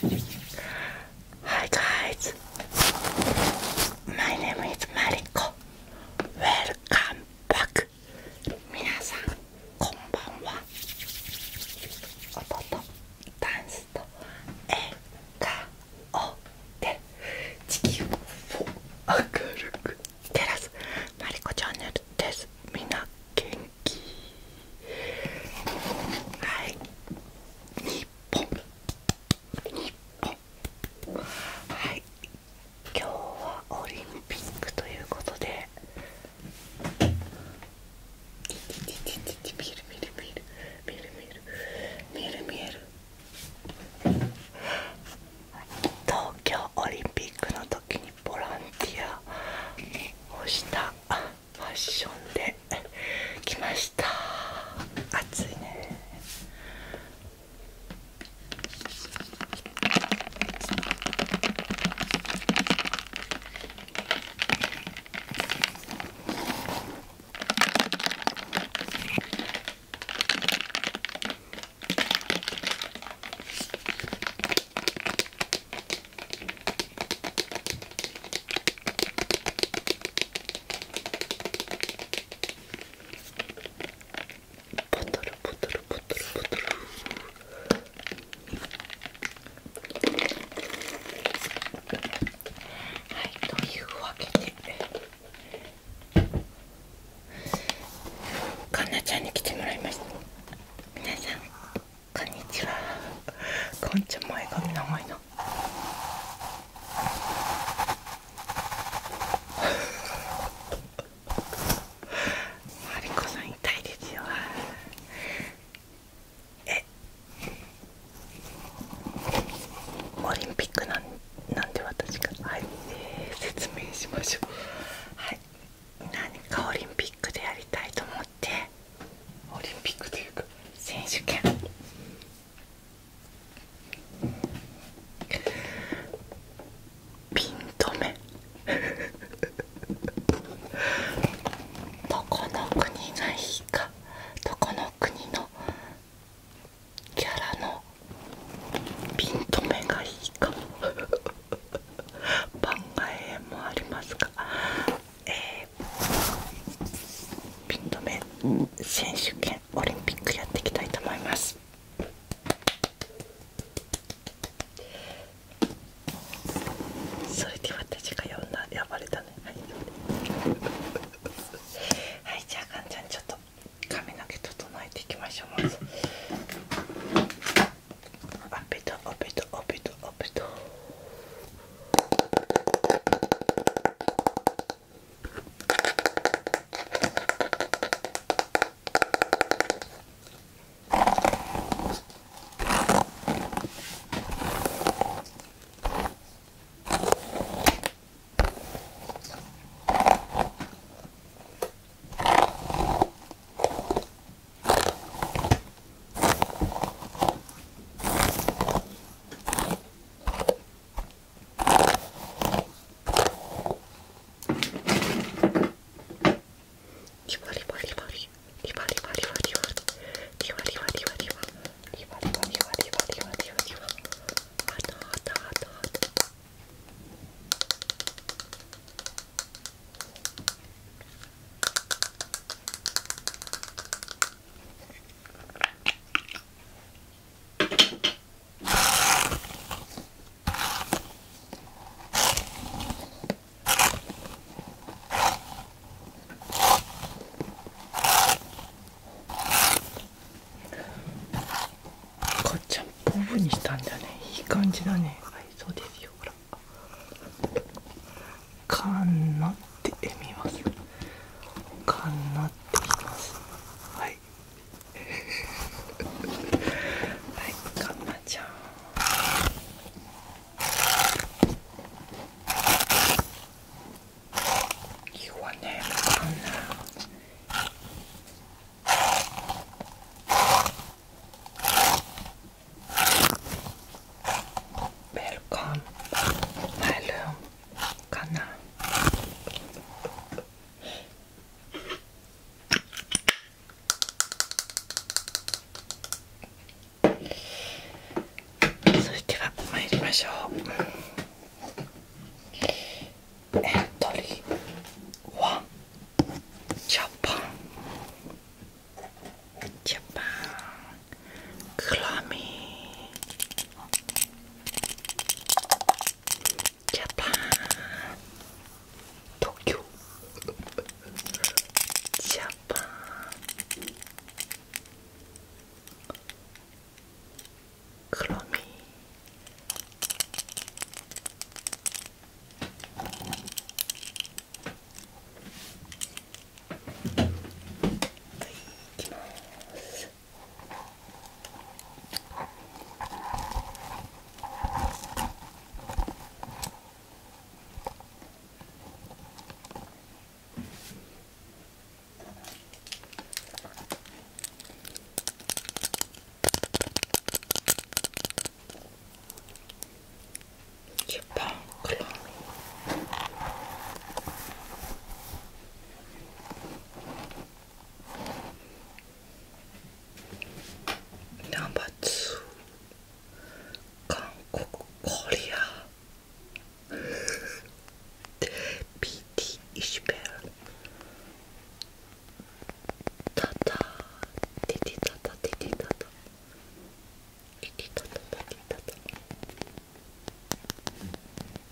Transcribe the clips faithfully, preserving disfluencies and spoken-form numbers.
Hi guys, my name is Mariko. Welcome back. 皆さんこんばんは。音とダンスと笑顔で地球を明るく照らすマリコチャンネルです。みんな元気？はい、日本日本はい、今日はオリンピックということで、見る見る見る見る見る見る見る東京オリンピックの時にボランティアをしたファッションで来ました。暑いね。かんなちゃんに来てもらいました。皆さんこんにちは。こんちゃん前髪長いな。マリコさん痛いですよ。えオリンピックなんなんで私がはい、えー、説明しましょう。はい、何かオリンピックでやりたいと思って、オリンピックというか選手権ピン止めどこの国がいいか、どこの国のキャラのピン止めがいいか番外編もありますが、えー、ピン止め選手権オリンピックやっていきたいと思います。それで私が呼んだ呼ばれたね。はい、はい、じゃあかんちゃんちょっと髪の毛整えていきましょう。まずアペトアペトアペトアペト。ボブにしたんだね。いい感じだね。はい、そうですよ。ほら、カンナって見ます。カンナって言います。はい。はい、カンナちゃん。いいわね、カンナ。ベしょう。エントリーワン、ジャパン。ジャパンクラミー。ジャパン東京。ジャパンクラミー。ジャパンクラミー。ナンバーツー、韓国コリア。ピーティー イシュベル。タタテテタタテテタタテテタタタテタタ。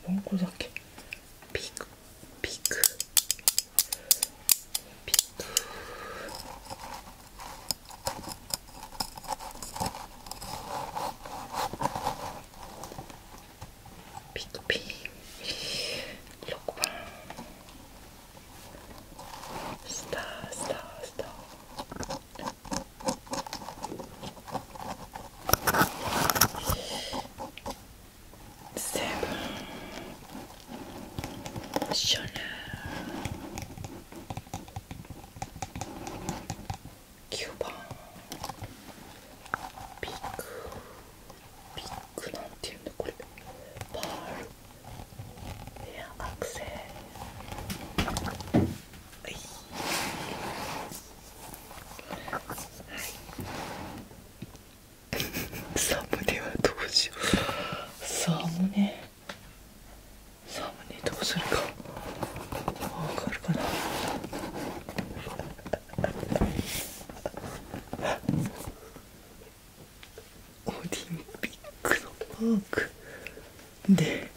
何個だっけ。ピクピクピクピクピンろくばんスタースタースターセブンショナーきゅうばんピックピックなんていうんだこれ。パールエアアクセはいサムネはどうしよう。サムネサムネどうするかわかるかな。オリンピックのマークで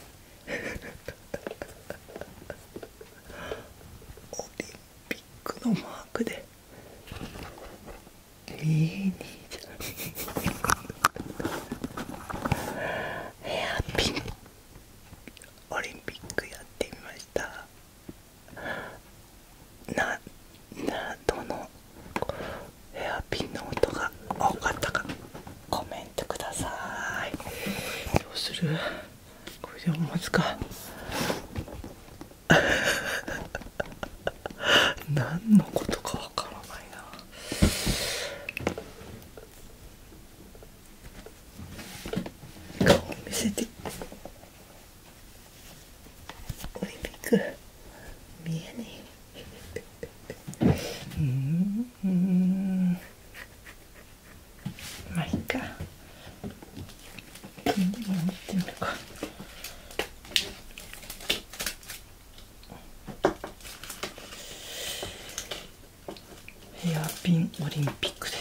オリンピックのマークで見えねえじゃん。ヘアピンオリンピックやってみました。な、な、どのヘアピンの音が多かったかコメントください。どうする？これでも待つか。何のことかわからないな。顔見せて。オリンピック見えねえ。うーんうーんまあいいか。みんなに持ってみるか。ヘアピンオリンピックで